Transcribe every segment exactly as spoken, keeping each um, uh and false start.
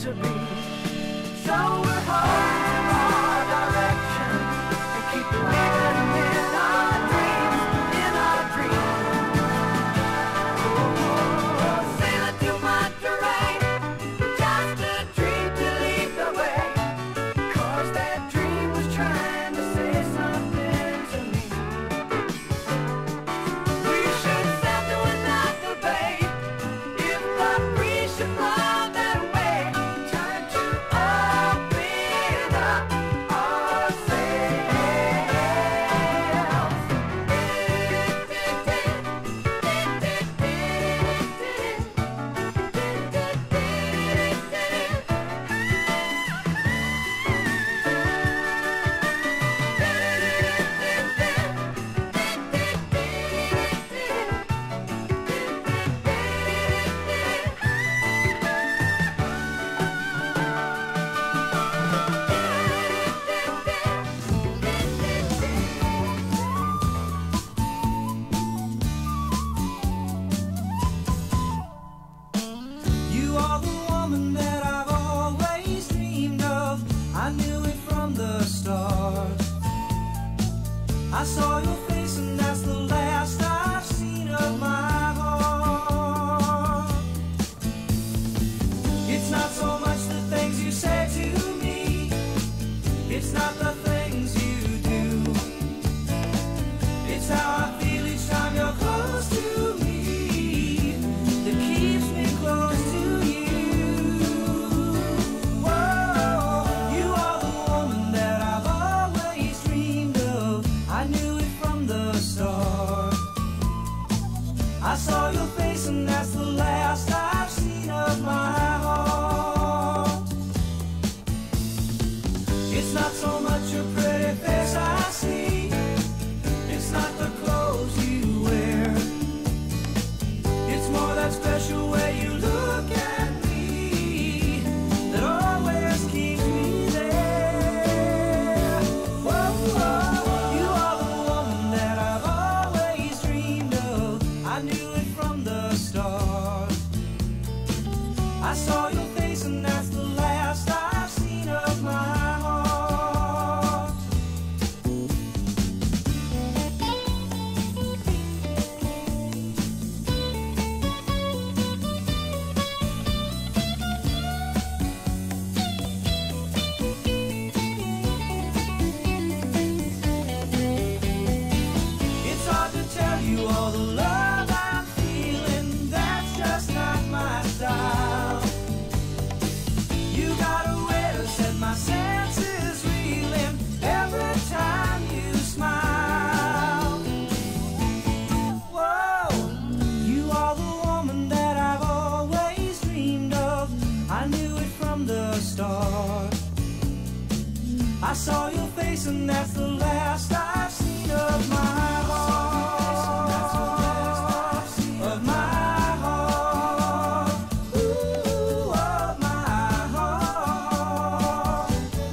to be. So we're holding our direction and keep living in our dreams, in our dreams. Oh, sailing through my terrain, just a dream to lead the way. 'Cause that dream was trying to say something to me. We should settle without debate. If the breeze should blow that way, time to open up our You are the woman that I've always dreamed of. I knew it from the start. I saw your face and that's the last I've seen of my heart. It's not so much the things you say to me, it's not the things you do. It's how I feel each time you're close to me that keeps me close to you. Whoa, you are the woman that I've always dreamed of. I knew it from the start. I saw your face and that's the last I've seen of my heart. It's not so much your pretty face I see, it's not the clothes you wear. It's more that special way you look at me that always keeps me there. Whoa, whoa, you are the woman that I've always dreamed of. I knew it from the start. I saw your face and that's the last I've seen of my heart. It's hard to tell you all the love I'm feeling, that's just not my style. You got a way to set my senses reeling every time you smile. Whoa, you are the woman that I've always dreamed of. I knew it from the start. I saw your face and that's the last I've seen of my heart, of my heart, ooh, of my heart.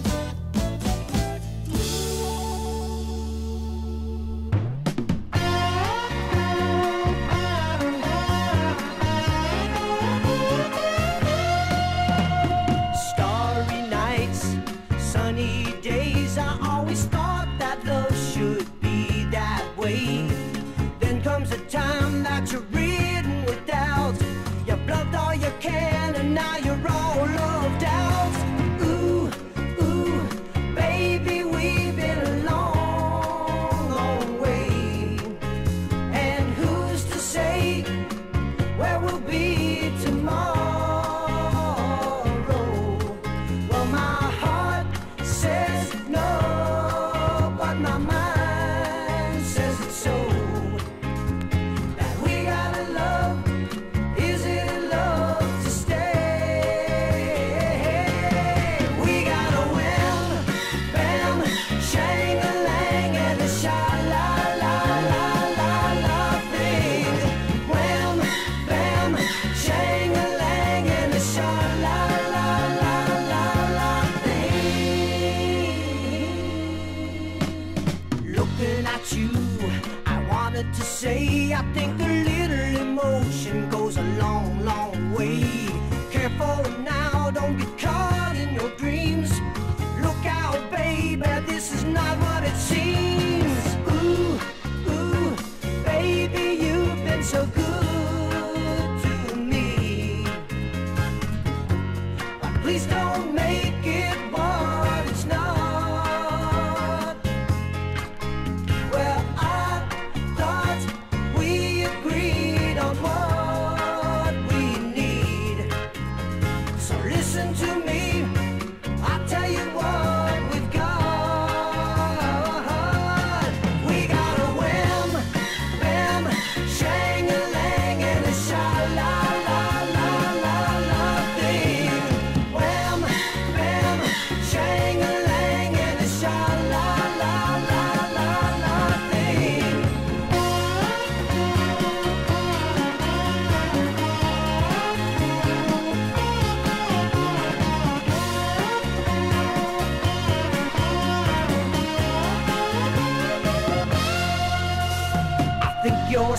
Starry nights, sunny days, I always thought that love should be that way. Then comes a time that you're ridden with doubt. You bluffed all you can and now you're all loved out. Ooh, ooh, baby, we've been a long, long way. And who's to say where we'll be tomorrow? Well, my heart says no, but my mind says it's so. That we gotta love, is it love to stay? We got a wham, bam, shang-a-lang and a sha-la-la-la-la-la thing. Wham, bam, shang-a-lang and a sha-la-la-la-la-la thing. Looking at you, I wanted to say I think a little emotion goes a long, long way. Careful now, don't get caught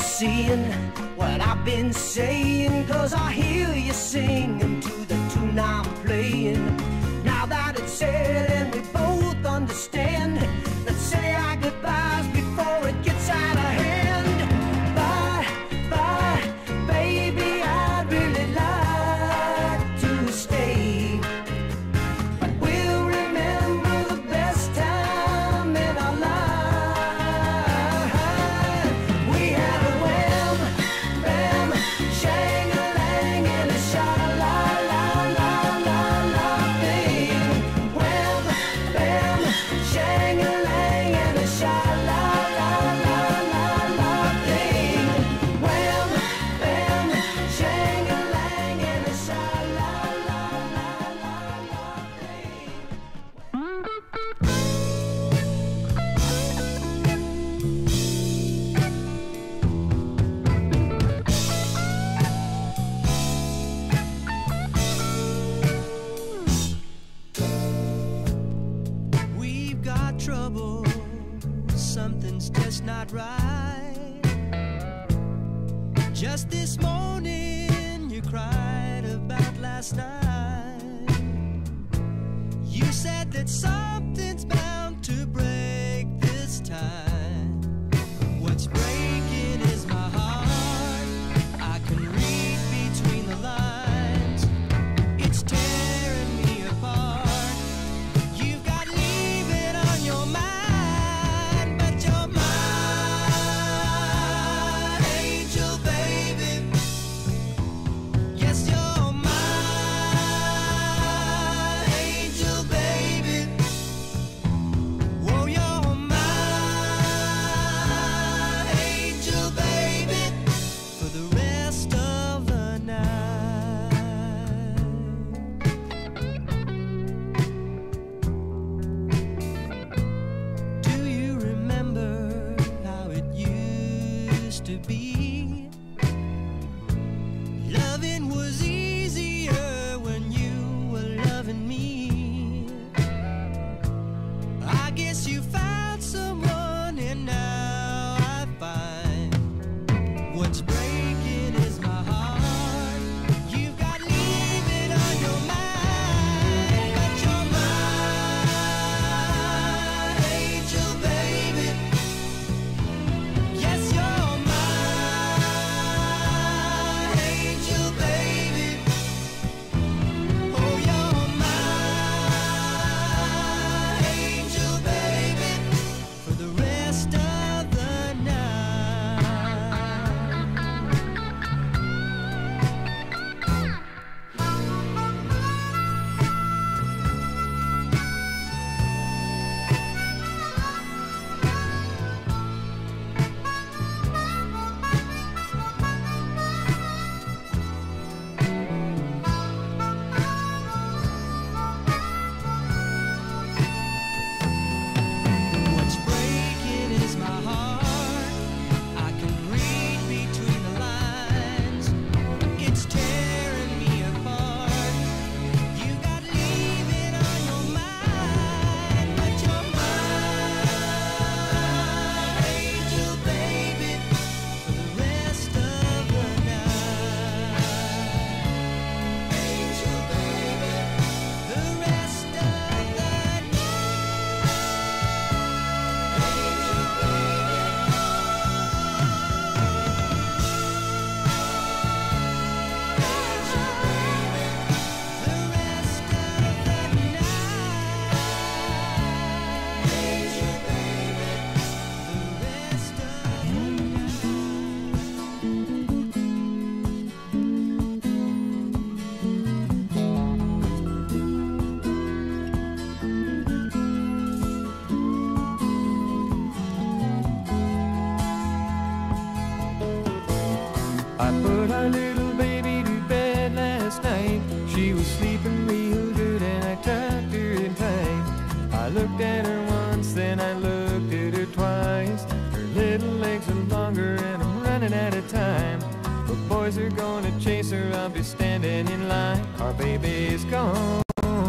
seeing what I've been saying, 'cause I hear you singing to the tune I'm playing. Now that it's said and we both understand, let's say our goodbyes before it gets out of hand. Bye, bye, baby, I'd really like to stay, but we'll remember the best time in our life. We had a wham, bam, shang-a-lang and a sha-la-la-la-la-la thing. Wham, bam, shang-a-lang and a sha-la-la-la-la-la thing. Wham, bam, shang-a-lang and a sha-la-la-la-la-la thing. We've got trouble, something's just not right. Just this morning you cried about last night. You said that something's bound to break this time. What's breaking is my heart. I can read between the lines. It's tearing me apart. You've got leaving on your mind, but you're my angel, baby. Yes, you're my angel, baby. Whoa, you're my angel, baby, for the rest of the night. Do you remember how it used to be? Loving was easier when you were loving me. I guess you found someone and now I find what's breaking is my heart. You've got leaving on your mind, but you're my angel, baby. Yes, you're my angel, baby. Oh, you're my angel, baby, for the rest of the night. What's breaking is my heart. I can read between the lines. It's tearing me apart. You got leaving on your mind, but you're my angel, baby, for the rest of the night. Angel, baby, the rest of the night. I put our little baby to bed last night. She was sleeping real good and I tucked her in tight. I looked at her once, then I looked at her twice. Her little legs are longer and I'm running out of time. But boys are gonna chase her, I'll be standing in line. Our baby's gone.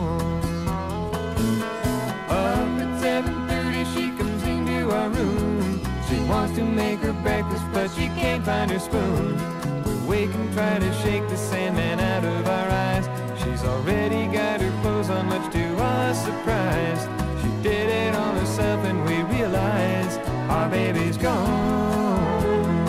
Up at seven thirty she comes into our room. She wants to make her breakfast, but she can't find her spoon. We wake and try to shake the Sandman out of our eyes. She's already got her clothes on, much to our surprise. She did it all herself and we realize our baby's gone.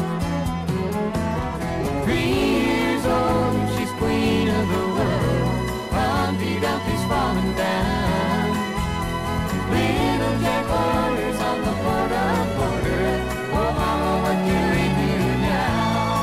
Three years old, she's queen of the world. Humpty Dumpty's falling down. Little Jack orders on the border, border. Oh mama, what do we do now?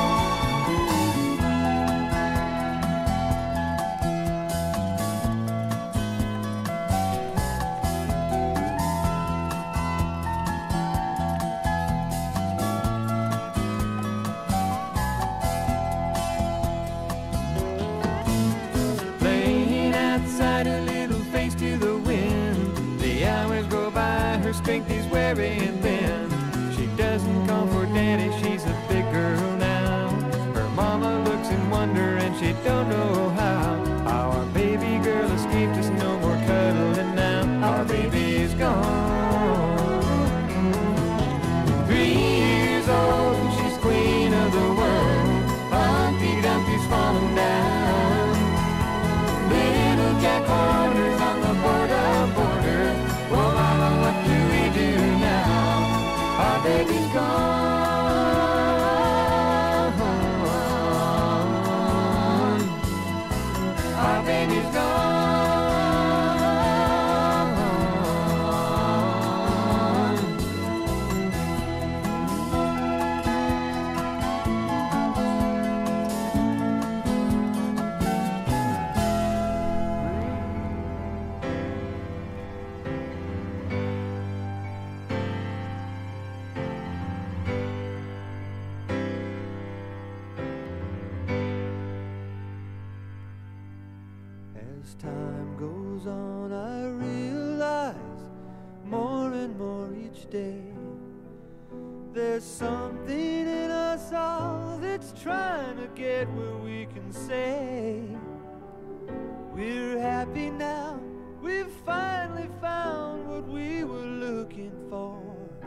Playing outside, a little face to the wind. The hours go by, her strength is wearing thin. She doesn't call for daddy, she's a big girl now. Her mama looks in wonder and she don't know how. Our baby girl escaped us, no more cuddling now. Our baby is gone. Three years old, she's queen of the world. Humpty Dumpty's falling down. Little Jack orders on the border, border. Oh mama, what do we do now? Our baby's gone. Our baby's gone. As time goes on, I realize more and more each day there's something in us all that's trying to get where we can say we're happy now. We've finally found what we were looking for.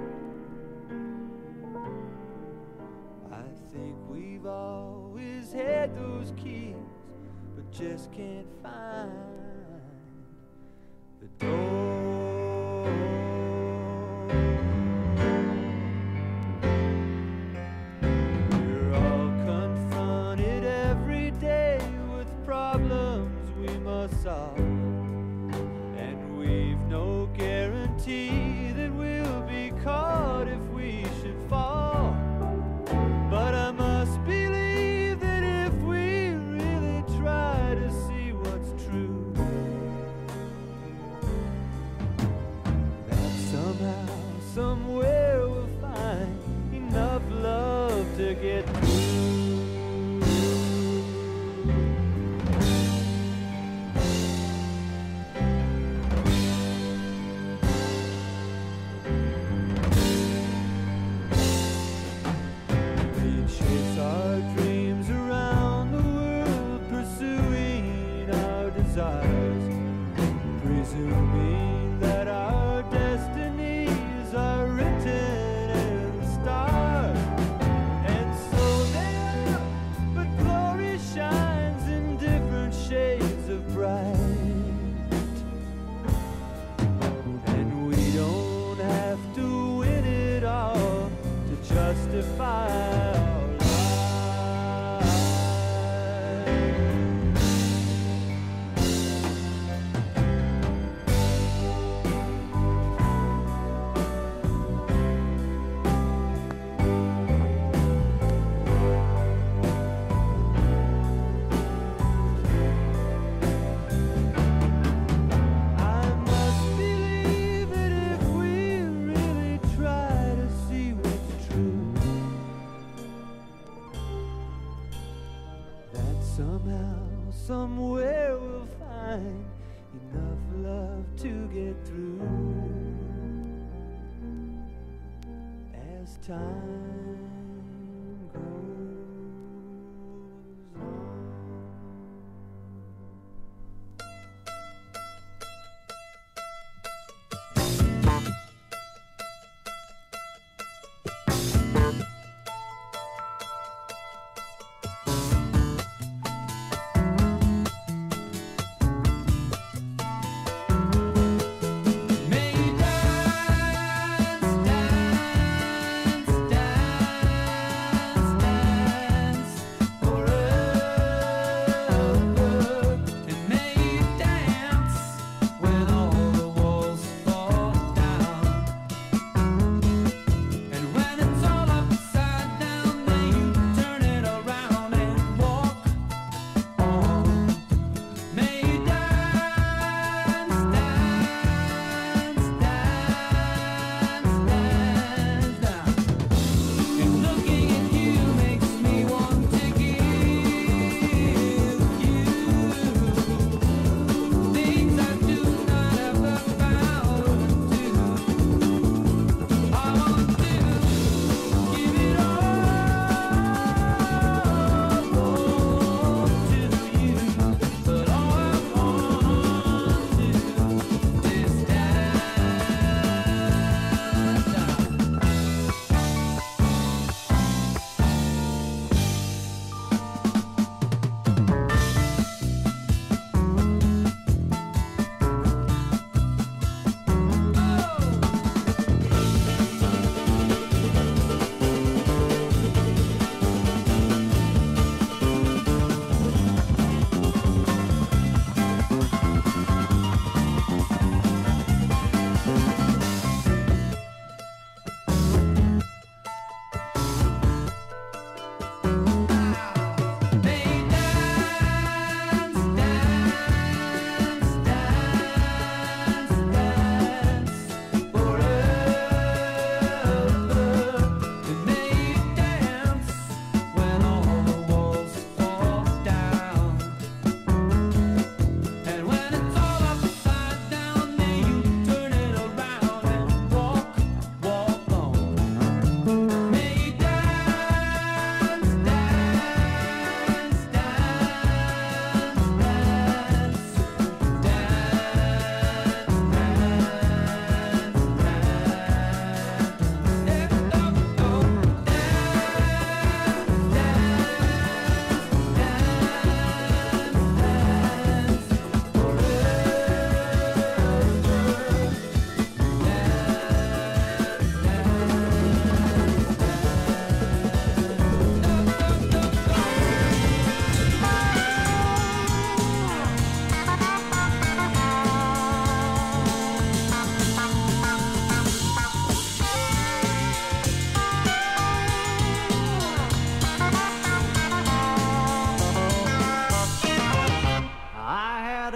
I think we've always had those keys, but just can't find the door. We're all confronted every day with problems we must solve, and we've no guarantee that we'll be caught if we should fall. But I must believe that if we really try to see what's true, that somehow, somewhere we'll find enough love to get through. We chase our dreams around the world, pursuing our desires, presuming that our destinies are written in the stars. And so they are, but glory shines in different shades of bright. And we don't have to win it all to justify our lives. I must believe that if we really try to see what's true, that somehow, somewhere we'll find enough love to get through. As time goes on.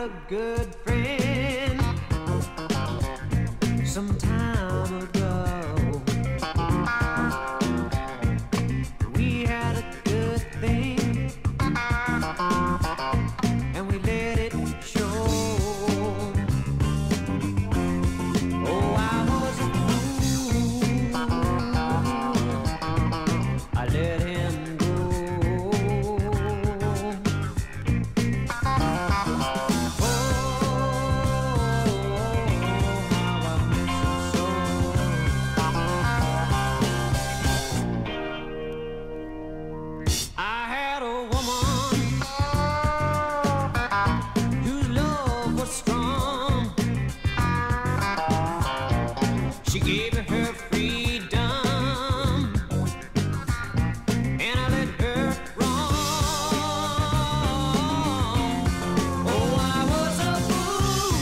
a good friend some time ago. We had a good thing and we let it show. Oh, I was a fool, I let him go. She gave me her freedom, and I let her roam. Oh, I was a fool,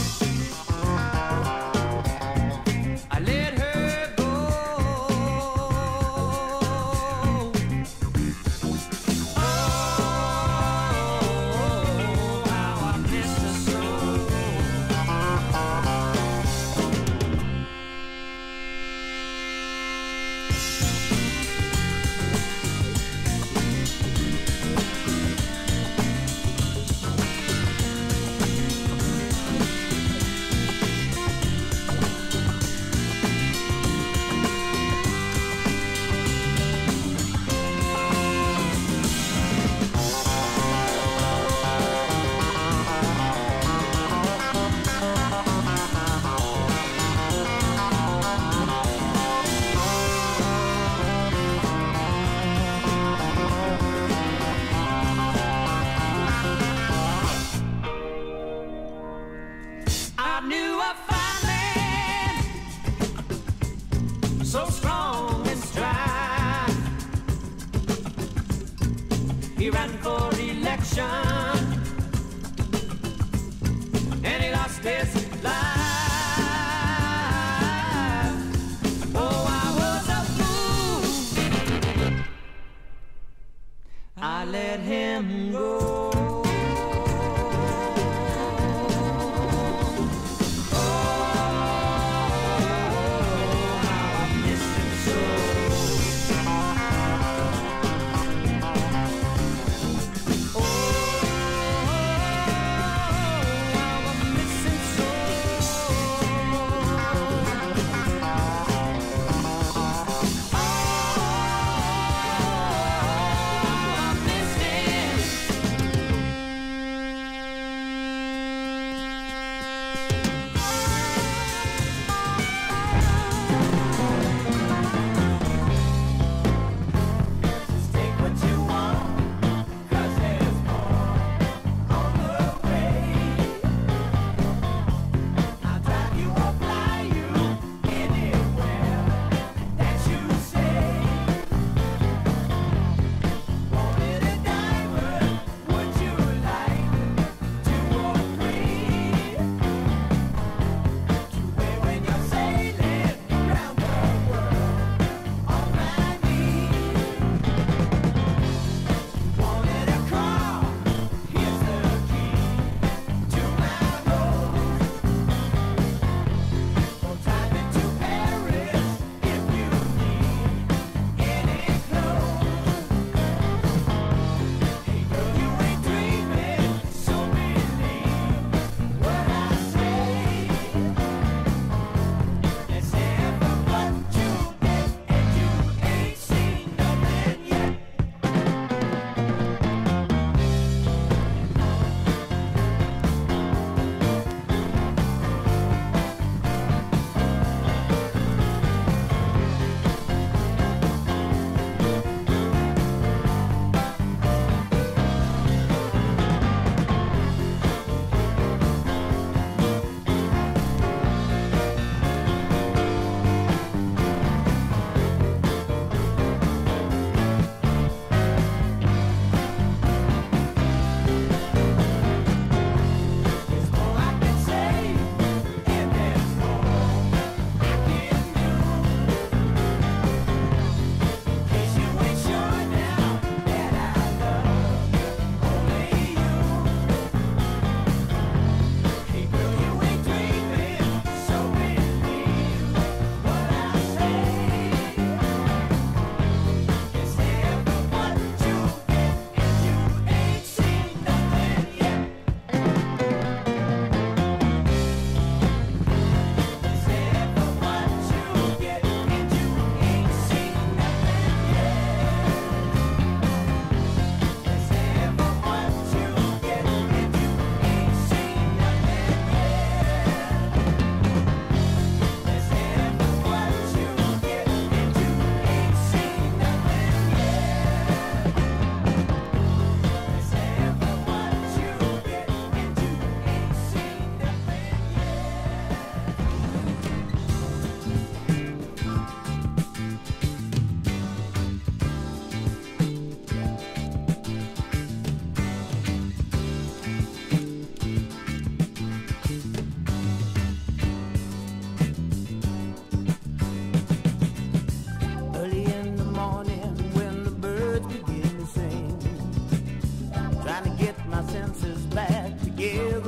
I let her go. Oh, how I miss her so. I knew a fine man, so strong and strong. He ran for election, and he lost his life. Oh, I was a fool, I let him go. Oh, how I'm missing so. Yeah,